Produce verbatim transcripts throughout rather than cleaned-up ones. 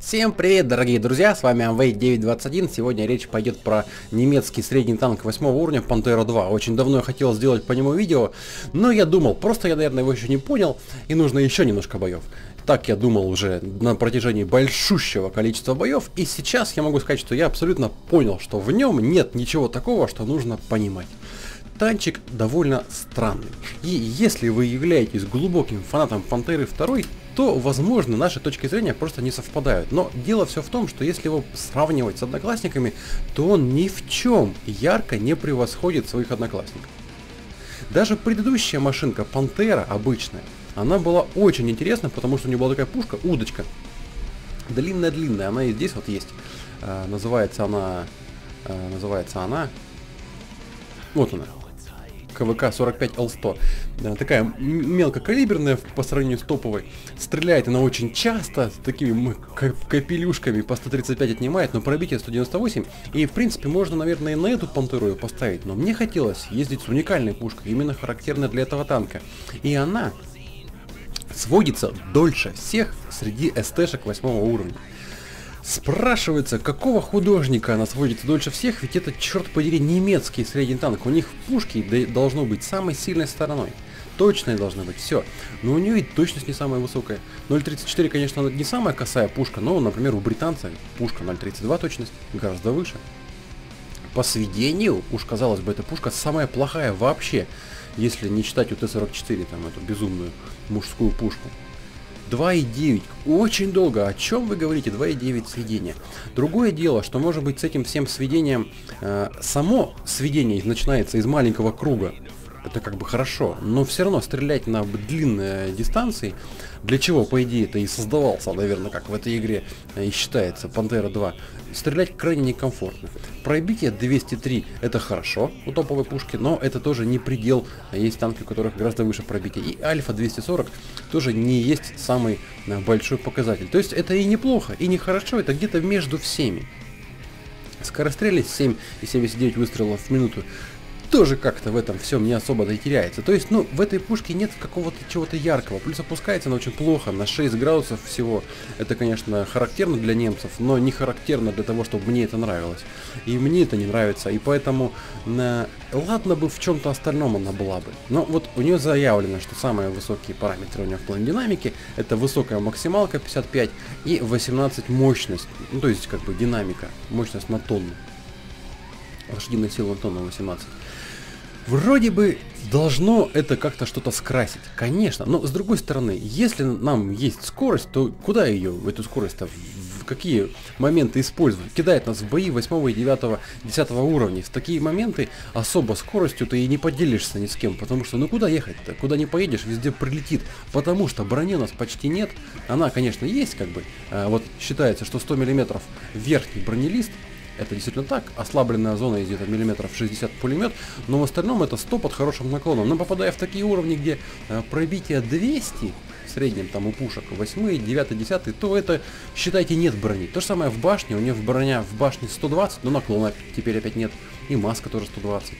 Всем привет, дорогие друзья, с вами Amway девять двадцать один. Сегодня речь пойдет про немецкий средний танк восьмого уровня Пантера два. Очень давно я хотел сделать по нему видео, но я думал, просто я, наверное, его еще не понял, и нужно еще немножко боев. Так я думал уже на протяжении большущего количества боев, и сейчас я могу сказать, что я абсолютно понял, что в нем нет ничего такого, что нужно понимать. Танчик довольно странный, и если вы являетесь глубоким фанатом Пантеры два, то, возможно, наши точки зрения просто не совпадают. Но дело все в том, что если его сравнивать с одноклассниками, то он ни в чем ярко не превосходит своих одноклассников. Даже предыдущая машинка Пантера обычная, она была очень интересна, потому что у нее была такая пушка, удочка. Длинная-длинная, она и здесь вот есть. А, называется она... А, называется она... Вот она. КВК сорок пять Л сто. Такая мелкокалиберная по сравнению с топовой. Стреляет она очень часто, с такими капелюшками, по сто тридцать пять отнимает, но пробитие сто девяносто восемь. И в принципе можно, наверное, и на эту Пантеру ее поставить. Но мне хотелось ездить с уникальной пушкой, именно характерной для этого танка. И она сводится дольше всех среди СТшек восьмого уровня. Спрашивается, какого художника она сводится дольше всех, ведь это, черт подери, немецкий средний танк. У них пушки должно быть самой сильной стороной. Точные должны быть, все. Но у нее и точность не самая высокая. ноль тридцать четыре, конечно, не самая косая пушка, но, например, у британца пушка ноль тридцать два точность гораздо выше. По сведению, уж казалось бы, эта пушка самая плохая вообще, если не считать у Т сорок четыре, там, эту безумную мужскую пушку. два и девять. Очень долго. О чем вы говорите? два и девять сведения. Другое дело, что может быть с этим всем сведением э, само сведение начинается из маленького круга. Это как бы хорошо, но все равно стрелять на длинные дистанции, для чего, по идее, это и создавался, наверное, как в этой игре и считается, Пантера два, стрелять крайне некомфортно. Пробитие двести три это хорошо у топовой пушки, но это тоже не предел, есть танки, у которых гораздо выше пробитие. И Альфа двести сорок тоже не есть самый большой показатель. То есть это и неплохо, и не хорошо, это где-то между всеми. Скорострельность семь и семьдесят девять выстрелов в минуту тоже как-то в этом всем не особо-то и теряется. То есть, ну, в этой пушке нет какого-то чего-то яркого. Плюс опускается она очень плохо, на шесть градусов всего. Это, конечно, характерно для немцев, но не характерно для того, чтобы мне это нравилось. И мне это не нравится, и поэтому, на... ладно бы в чем-то остальном она была бы. Но вот у нее заявлено, что самые высокие параметры у нее в плане динамики — это высокая максималка пятьдесят пять и восемнадцать мощность. Ну, то есть, как бы, динамика, мощность на тонну. Лошадиная сила на тонну восемнадцать. Вроде бы должно это как-то что-то скрасить, конечно, но с другой стороны, если нам есть скорость, то куда ее, эту скорость-то, в какие моменты использовать? Кидает нас в бои восьмого и девятого, десятого уровня. В такие моменты особо скоростью ты и не поделишься ни с кем, потому что ну куда ехать-то? Куда не поедешь, везде прилетит, потому что брони у нас почти нет. Она, конечно, есть, как бы, а, вот считается, что сто миллиметров верхний бронелист. Это действительно так, ослабленная зона из где-то миллиметров шестьдесят пулемет, но в остальном это сто под хорошим наклоном. Но попадая в такие уровни, где э, пробитие двести, в среднем там у пушек восемь, девять, десять, то это, считайте, нет брони. То же самое в башне, у нее в броня в башне сто двадцать, но наклона теперь опять нет, и маска тоже сто двадцать.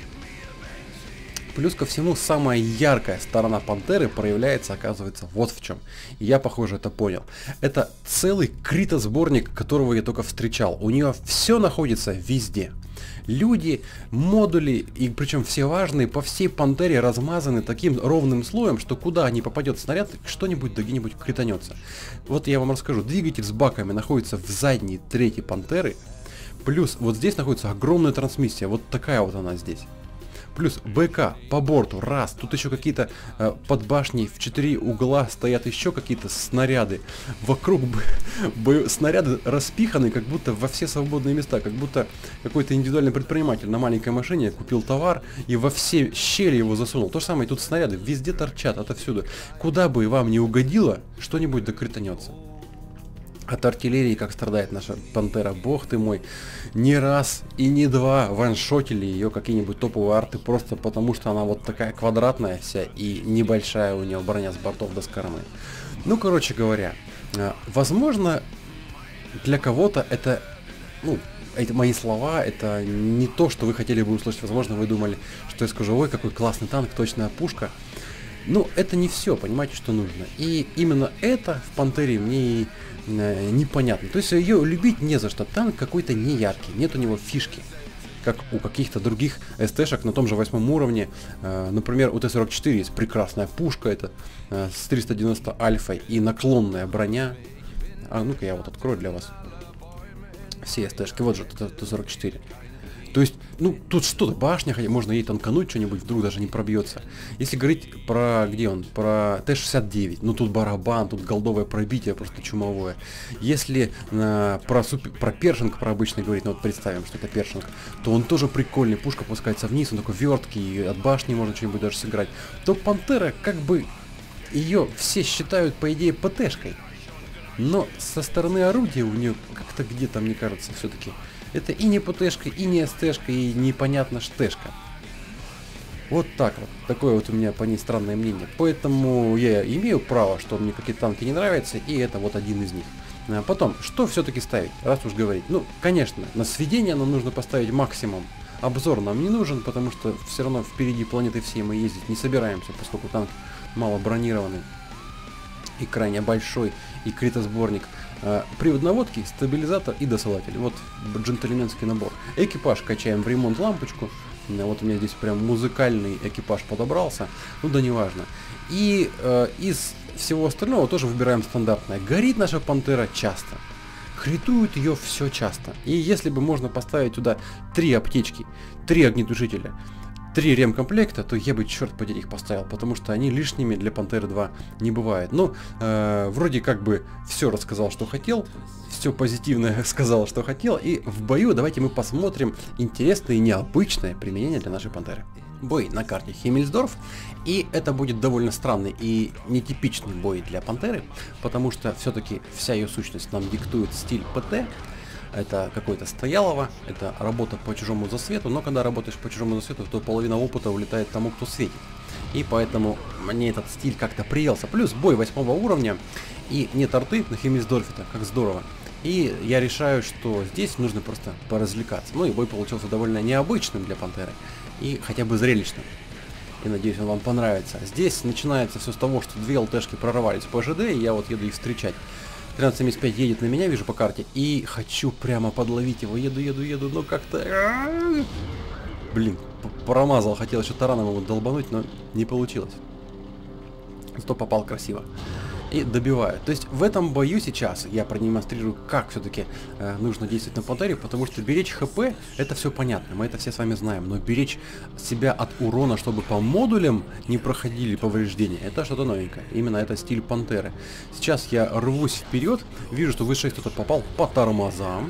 Плюс ко всему, самая яркая сторона Пантеры проявляется, оказывается, вот в чем. И я, похоже, это понял. Это целый критосборник, которого я только встречал. У нее все находится везде. Люди, модули, и причем все важные, по всей Пантере размазаны таким ровным слоем, что куда ни попадет снаряд, что-нибудь да где-нибудь кританется. Вот я вам расскажу. Двигатель с баками находится в задней трети Пантеры. Плюс вот здесь находится огромная трансмиссия. Вот такая вот она здесь. Плюс БК по борту, раз, тут еще какие-то э, под башней в четыре угла стоят еще какие-то снаряды. Вокруг б, б, снаряды распиханы, как будто во все свободные места, как будто какой-то индивидуальный предприниматель на маленькой машине купил товар и во все щели его засунул. То же самое, тут снаряды везде торчат, отовсюду. Куда бы вам не угодило, что-нибудь докрытанется. От артиллерии, как страдает наша Пантера, бог ты мой, не раз и не два ваншотили ее какие-нибудь топовые арты, просто потому что она вот такая квадратная вся и небольшая у нее броня с бортов до с кормы. Ну, короче говоря, возможно, для кого-то это, ну, эти мои слова, это не то, что вы хотели бы услышать. Возможно, вы думали, что я скажу: ой, какой классный танк, точная пушка. Но это не все, понимаете, что нужно. И именно это в Пантере мне и, э, непонятно. То есть ее любить не за что. Танк какой-то неяркий, нет у него фишки, как у каких-то других СТ-шек на том же восьмом уровне. Э, например, у Т сорок четыре есть прекрасная пушка, это э, с триста девяносто альфой и наклонная броня. А ну-ка я вот открою для вас все СТ-шки. Вот же Т сорок четыре. То есть, ну, тут что-то, башня, хотя можно ей танкануть что-нибудь, вдруг даже не пробьется. Если говорить про, где он, про Т шестьдесят девять, ну, тут барабан, тут голдовое пробитие просто чумовое. Если э, про, супер, про першинг, про обычный говорить, ну, вот представим, что это першинг, то он тоже прикольный, пушка опускается вниз, он такой верткий, и от башни можно что-нибудь даже сыграть. То Пантера, как бы, ее все считают, по идее, ПТшкой. Но со стороны орудия у нее как-то где-то, мне кажется, все-таки... Это и не ПТшка, и не СТшка, и непонятно штешка. Вот так вот. Такое вот у меня по ней странное мнение. Поэтому я имею право, что мне какие-то танки не нравятся, и это вот один из них. А потом, что все-таки ставить, раз уж говорить? Ну, конечно, на сведение нам нужно поставить максимум. Обзор нам не нужен, потому что все равно впереди планеты всей мы ездить не собираемся, поскольку танк мало бронированный и крайне большой, и критосборник. Привод наводки, стабилизатор и досылатель. Вот джентльменский набор. Экипаж качаем в ремонт лампочку. Вот у меня здесь прям музыкальный экипаж подобрался. Ну да неважно. И э, из всего остального тоже выбираем стандартное. Горит наша Пантера часто. Критует ее все часто. И если бы можно поставить туда три аптечки, три огнетушителя, три ремкомплекта, то я бы, черт подери, их поставил, потому что они лишними для Пантеры два не бывает. Ну, э, вроде как бы все рассказал, что хотел, все позитивное сказал, что хотел, и в бою давайте мы посмотрим интересное и необычное применение для нашей Пантеры. Бой на карте Химмельсдорф, и это будет довольно странный и нетипичный бой для Пантеры, потому что все-таки вся ее сущность нам диктует стиль ПТ. Это какое-то стоялово, это работа по чужому засвету, но когда работаешь по чужому засвету, то половина опыта улетает тому, кто светит. И поэтому мне этот стиль как-то приелся. Плюс бой восьмого уровня, и нет арты на Химмельсдорфе-то, как здорово. И я решаю, что здесь нужно просто поразвлекаться. Ну и бой получился довольно необычным для Пантеры, и хотя бы зрелищным. И надеюсь, он вам понравится. Здесь начинается все с того, что две ЛТшки прорвались по ЖД, и я вот еду их встречать. тринадцать семьдесят пять едет на меня, вижу по карте, и хочу прямо подловить его. Еду, еду, еду, но как-то... Блин, промазал, хотел еще тараном ему долбануть, но не получилось. Зато попал красиво. И добиваю. То есть в этом бою сейчас я продемонстрирую, как все-таки э, нужно действовать на Пантере, потому что беречь ХП, это все понятно, мы это все с вами знаем, но беречь себя от урона, чтобы по модулям не проходили повреждения, это что-то новенькое. Именно это стиль Пантеры. Сейчас я рвусь вперед, вижу, что выше кто-то попал по тормозам.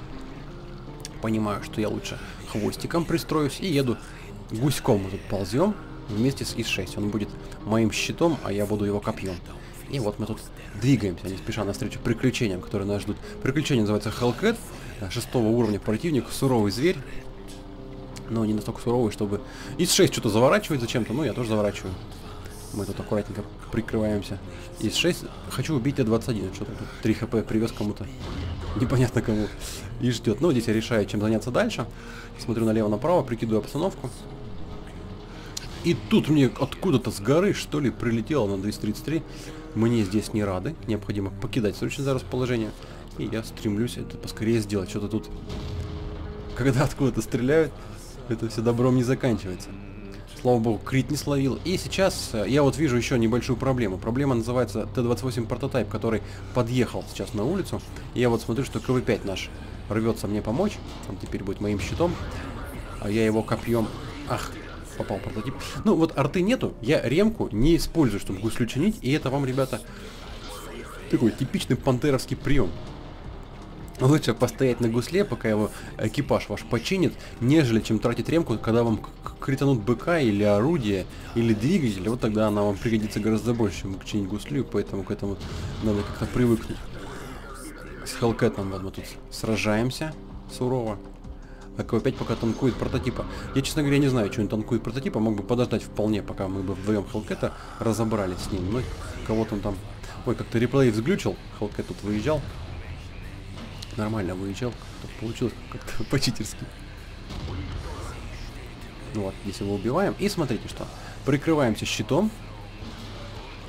Понимаю, что я лучше хвостиком пристроюсь и еду гуськом. Мы тут ползем вместе с ИС шесть. Он будет моим щитом, а я буду его копьем. И вот мы тут двигаемся, не спеша навстречу приключениям, которые нас ждут. Приключение называется Hellcat, шестого уровня противник, суровый зверь. Но не настолько суровый, чтобы... ИС шесть что-то заворачивает зачем-то, ну я тоже заворачиваю. Мы тут аккуратненько прикрываемся. ИС шесть, хочу убить Т двадцать один, что-то тут три хп привез кому-то. Непонятно кому. И ждет. Ну, здесь я решаю, чем заняться дальше. Смотрю налево-направо, прикидываю обстановку. И тут мне откуда-то с горы, что ли, прилетело на двести тридцать три. Мне здесь не рады. Необходимо покидать срочное расположение. И я стремлюсь это поскорее сделать. Что-то тут, когда откуда-то стреляют, это все добром не заканчивается. Слава богу, крит не словил. И сейчас я вот вижу еще небольшую проблему. Проблема называется Т двадцать восемь прототайп, который подъехал сейчас на улицу. И я вот смотрю, что КВ пять наш рвется мне помочь. Он теперь будет моим щитом. А я его копьем... Ах, попал прототип. Ну вот арты нету, я ремку не использую, чтобы гуслю чинить. И это вам, ребята, такой типичный пантеровский прием. Лучше постоять на гусле, пока его экипаж ваш починит, нежели чем тратить ремку, когда вам кританут БК или орудие, или двигатель. Вот тогда она вам пригодится гораздо больше, чем чинить гуслю, поэтому к этому надо как-то привыкнуть. С Hellcat'ом вот мы тут сражаемся сурово. А КВ пять пока танкует прототипа. Я, честно говоря, не знаю, что он танкует прототипа. Мог бы подождать вполне, пока мы бы вдвоем Hellcat'а разобрались с ним. Ну, кого-то он там... Ой, как-то реплей взглючил. Hellcat тут выезжал. Нормально выезжал. Получилось как-то по-читерски. Ну вот, здесь его убиваем. И смотрите, что. Прикрываемся щитом.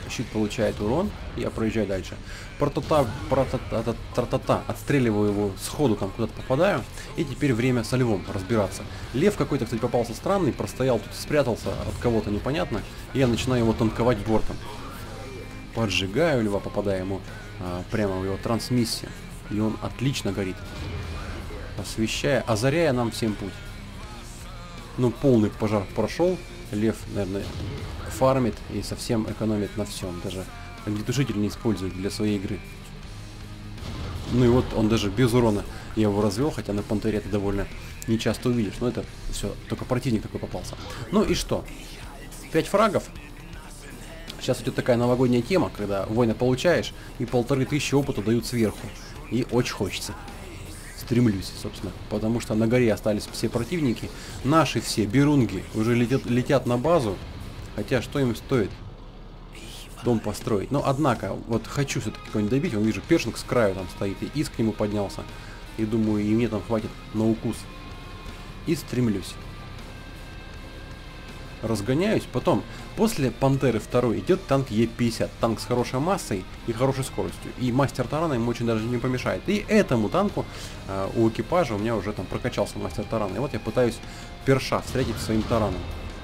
щит получает урон, я проезжаю дальше. Протота, протота, протота, отстреливаю его сходу, там куда-то попадаю. И теперь время со львом разбираться. Лев какой-то, кстати, попался странный, простоял тут, спрятался от кого-то непонятно. И я начинаю его танковать бортом. Поджигаю льва, попадая ему а, прямо в его трансмиссию. И он отлично горит. Освещая, озаряя нам всем путь. Ну, полный пожар прошел. Лев, наверное, фармит и совсем экономит на всем. Даже огнетушитель не использует для своей игры. Ну и вот он даже без урона я его развел, хотя на Пантере это довольно не часто увидишь. Но это все, только противник такой попался. Ну и что? пять фрагов. Сейчас идет такая новогодняя тема, когда войны получаешь и полторы тысячи опыта дают сверху. И очень хочется. Стремлюсь, собственно, потому что на горе остались все противники. Наши все берунги уже летят, летят на базу. Хотя, что им стоит дом построить? Но, однако, вот хочу все-таки кого-нибудь добить. Вон, вижу, першинг с краю там стоит, и Из к нему поднялся. И думаю, и мне там хватит на укус. И стремлюсь. Разгоняюсь. Потом, после Пантеры второй идет танк Е пятьдесят. Танк с хорошей массой и хорошей скоростью. И мастер тарана ему очень даже не помешает. И этому танку э, у экипажа у меня уже там прокачался мастер тарана. И вот я пытаюсь перша встретить своим тараном.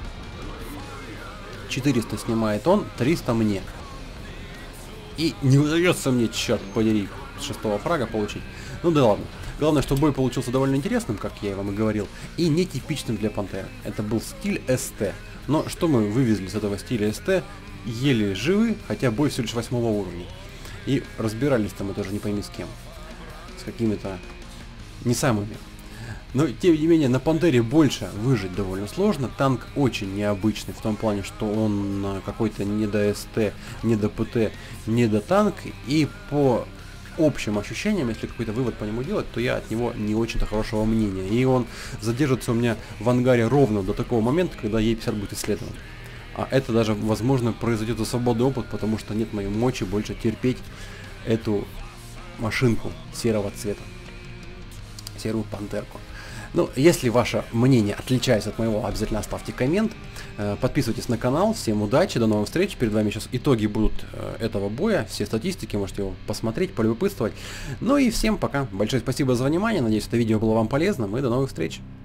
четыреста снимает он, триста мне. И не удается мне, черт подери, с шестого фрага получить. Ну да ладно. Главное, что бой получился довольно интересным, как я вам и говорил, и нетипичным для Пантеры. Это был стиль СТ. Но что мы вывезли с этого стиля СТ? Еле живы, хотя бой всего лишь восьмого уровня. И разбирались-то мы тоже не пойми с кем. С какими-то не самыми. Но, тем не менее, на Пантере больше выжить довольно сложно. Танк очень необычный в том плане, что он какой-то не до СТ, не до ПТ, не до танк. И по общим ощущениям, если какой-то вывод по нему делать, то я от него не очень-то хорошего мнения. И он задержится у меня в ангаре ровно до такого момента, когда Е пятьдесят будет исследован. А это даже, возможно, произойдет за свободный опыт, потому что нет моей мочи больше терпеть эту машинку серого цвета. Серую пантерку. Ну, если ваше мнение отличается от моего, обязательно оставьте коммент. Подписывайтесь на канал. Всем удачи, до новых встреч. Перед вами сейчас итоги будут этого боя. Все статистики, можете его посмотреть, полюбопытствовать. Ну и всем пока. Большое спасибо за внимание. Надеюсь, это видео было вам полезным. И до новых встреч.